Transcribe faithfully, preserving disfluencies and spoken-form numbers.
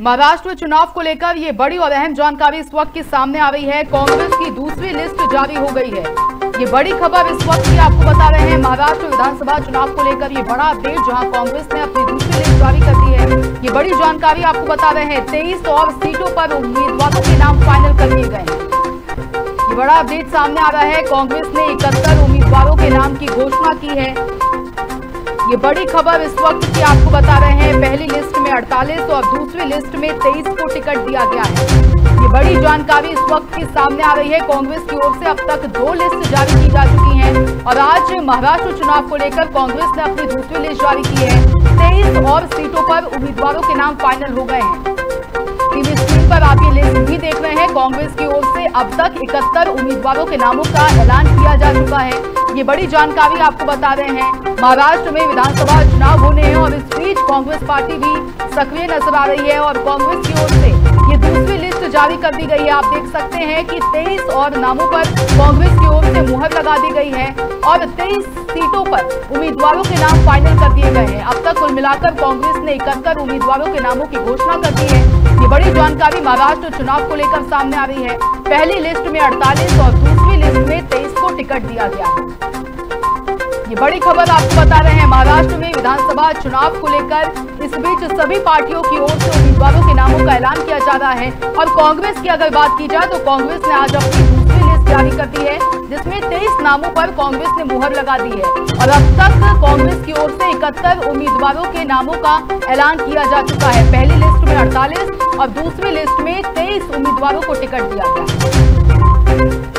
महाराष्ट्र चुनाव को लेकर ये बड़ी और अहम जानकारी इस वक्त की सामने आ रही है। कांग्रेस की दूसरी लिस्ट जारी हो गई है। ये बड़ी खबर इस वक्त की आपको बता रहे हैं। महाराष्ट्र विधानसभा चुनाव को लेकर ये बड़ा अपडेट, जहां कांग्रेस ने अपनी दूसरी लिस्ट जारी कर दी है। ये बड़ी जानकारी आपको बता रहे हैं। तेईस और सीटों पर उम्मीदवारों के नाम फाइनल कर दिए गए हैं। ये बड़ा अपडेट सामने आ रहा है। कांग्रेस ने इकहत्तर उम्मीदवारों के नाम की घोषणा की है। ये बड़ी खबर इस वक्त की आपको बता रहे हैं। पहली लिस्ट में अड़तालीस और दूसरी लिस्ट में तेईस को टिकट दिया गया है। ये बड़ी जानकारी इस वक्त की सामने आ रही है। कांग्रेस की ओर से अब तक दो लिस्ट जारी की जा चुकी हैं और आज महाराष्ट्र चुनाव को लेकर कांग्रेस ने अपनी दूसरी लिस्ट जारी की है। तेईस और सीटों पर उम्मीदवारों के नाम फाइनल हो गए हैं। टीवी स्क्रीन पर आप ये लिस्ट भी देख रहे हैं। कांग्रेस की ओर से अब तक इकहत्तर उम्मीदवारों के नामों का ऐलान किया जा चुका है। ये बड़ी जानकारी आपको बता रहे हैं। महाराष्ट्र में विधानसभा चुनाव होने हैं और इस बीच कांग्रेस पार्टी भी सक्रिय नजर आ रही है और कांग्रेस की ओर से ये दूसरी लिस्ट जारी कर दी गई है। आप देख सकते हैं कि तेईस और नामों पर कांग्रेस की ओर से मुहर लगा दी गई है और तेईस सीटों पर उम्मीदवारों के नाम फाइनल कर दिए गए हैं। अब तक कुल मिलाकर कांग्रेस ने इकहत्तर उम्मीदवारों के नामों की घोषणा कर दी है। ये बड़ी जानकारी महाराष्ट्र चुनाव को लेकर सामने आ रही है। पहली लिस्ट में अड़तालीस और दूसरी लिस्ट में तेईस को टिकट दिया गया है। ये बड़ी खबर आपको बता रहे हैं। महाराष्ट्र में विधानसभा चुनाव को लेकर इस बीच सभी पार्टियों की ओर से उम्मीदवारों के नामों का ऐलान किया जा रहा है और कांग्रेस की अगर बात की जाए तो कांग्रेस ने आज अपनी दूसरी लिस्ट जारी कर दी है, जिसमें तेईस नामों पर कांग्रेस ने मुहर लगा दी है और अब तक कांग्रेस की ओर से इकहत्तर उम्मीदवारों के नामों का ऐलान किया जा चुका है। पहली लिस्ट में अड़तालीस और दूसरी लिस्ट में तेईस उम्मीदवारों को टिकट दिया गया।